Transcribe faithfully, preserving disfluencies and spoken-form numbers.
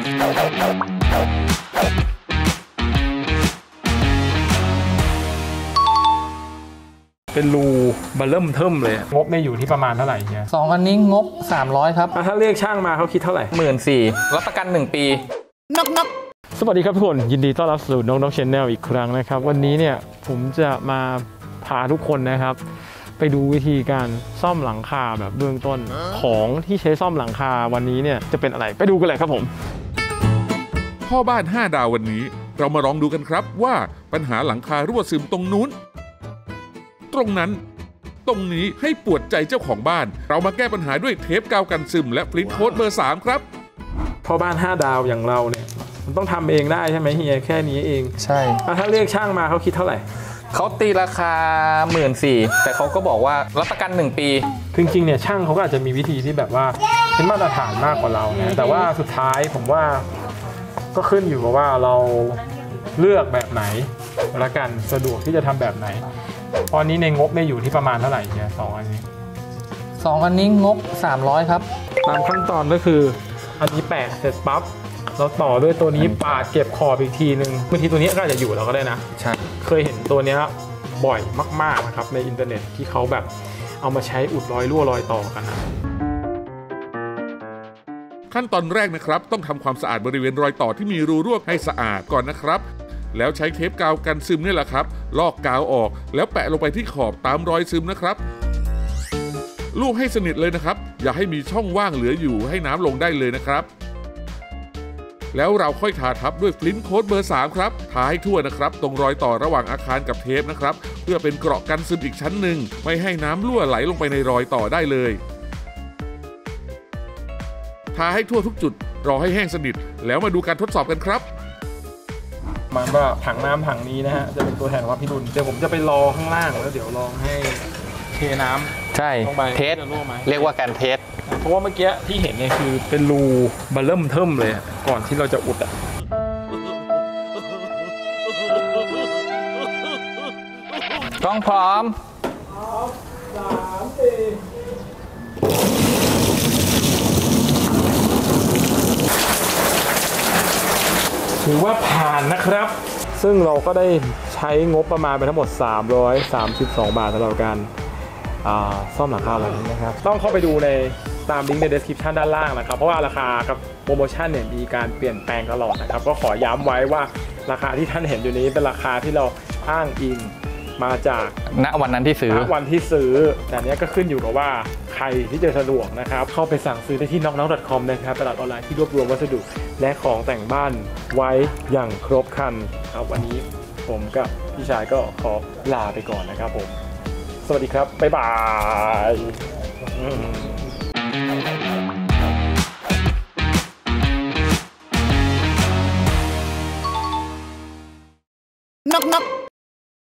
เป็นรูบัลเริ่มเทิมเลยงบเนี่ยอยู่ที่ประมาณเท่าไหร่เนี่ยสองอันนี้งบสามร้อยครับถ้าเรียกช่างมาเขาคิดเท่าไหร่หมื่นสี่รับประกันหนึ่งปีนกนกสวัสดีครับทุกคนยินดีต้อนรับสู่นกนก Channel อีกครั้งนะครับวันนี้เนี่ยผมจะมาพาทุกคนนะครับไปดูวิธีการซ่อมหลังคาแบบเบื้องต้นของที่ใช้ซ่อมหลังคาวันนี้เนี่ยจะเป็นอะไรไปดูกันเลยครับผมพ่อบ้านห้าดาววันนี้เรามาลองดูกันครับว่าปัญหาหลังคารั่วซึมตรงนู้นตรงนั้นตรงนี้ให้ปวดใจเจ้าของบ้านเรามาแก้ปัญหาด้วยเทปกาวกันซึมและฟลินท์โค้ดเบอร์สามครับพ่อบ้านห้าดาวอย่างเราเนี่ยมันต้องทำเองได้ใช่ไหมเฮียแค่นี้เองใช่ถ้าเรียกช่างมาเขาคิดเท่าไหร่เขาตีราคาหมื่นสี่แต่เขาก็บอกว่ารับประกันหนึ่งปีจริงๆเนี่ยช่างเขาก็อาจจะมีวิธีที่แบบว่าเป็นมาตรฐานมากกว่าเรานะแต่ว่าสุดท้ายผมว่าก็ขึ้นอยู่กับว่าเราเลือกแบบไหนละกันสะดวกที่จะทำแบบไหนตอนนี้ในงบเนี่ยอยู่ที่ประมาณเท่าไหร่เนี่ยสองอันนี้สองอันนี้งบสามร้อยครับตามขั้นตอนก็คืออันนี้แปะเสร็จปั๊บเราต่อด้วยตัวนี้ปาดเก็บขอบอีกทีนึงบางทีตัวนี้ก็อาจจะอยู่เราก็ได้นะใช่เคยเห็นตัวนี้บ่อยมากๆนะครับในอินเทอร์เน็ตที่เขาแบบเอามาใช้อุดรอยรั่วรอยต่อกันนะขั้นตอนแรกนะครับต้องทำความสะอาดบริเวณรอยต่อที่มีรูรั่วให้สะอาดก่อนนะครับแล้วใช้เทปกาวกันซึมนี่แหละครับลอกกาวออกแล้วแปะลงไปที่ขอบตามรอยซึมนะครับลูบให้สนิทเลยนะครับอย่าให้มีช่องว่างเหลืออยู่ให้น้ำลงได้เลยนะครับแล้วเราค่อยทาทับด้วยฟลินท์โค้ดเบอร์สามครับทาให้ทั่วนะครับตรงรอยต่อระหว่างอาคารกับเทปนะครับเพื่อเป็นเกราะกันซึมอีกชั้นหนึ่งไม่ให้น้ำรั่วไหลลงไปในรอยต่อได้เลยทาให้ทั่วทุกจุดรอให้แห้งสนิทแล้วมาดูการทดสอบกันครับมันว่าถังน้ำถังนี้นะฮะจะเป็นตัวแทนว่าพี่ดุลเดี๋ยวผมจะไปรอข้างล่างแล้วเดี๋ยวลองให้เทน้ำใช่เทสเรียกว่าการเทสเพราะว่าเมื่อกี้ที่เห็นเนี่ยคือเป็นรูบัลเริ่มเทิมเลยก่อนที่เราจะอุดอ่ะกล้องพร้อมสามสี่ถือว่าผ่านนะครับซึ่งเราก็ได้ใช้งบประมาณไปทั้งหมดสามร้อยสามสิบสองบาทสำหรับการซ่อมหลังคาแบบนี้นะครับต้องเข้าไปดูในตามลิงก์ใน description ด้านล่างนะครับเพราะว่าราคากับโปรโมชั่นเนี่ยมีการเปลี่ยนแปลงตลอดนะครับก็ขอย้ำไว้ว่าราคาที่ท่านเห็นอยู่นี้เป็นราคาที่เราอ้างอิงมาจากณวันนั้นที่ซื้อณวันที่ซื้อแต่นี้ก็ขึ้นอยู่กับว่าใครที่จะสะดวกนะครับเข้าไปสั่งซื้อได้ที่ น็อกน็อก ดอท คอม นะครับตลาดออนไลน์ที่รวบรวมวัสดุและของแต่งบ้านไว้อย่างครบครันครับวันนี้ผมกับพี่ชายก็ขอลาไปก่อนนะครับผมสวัสดีครับบ๊ายบายนกนก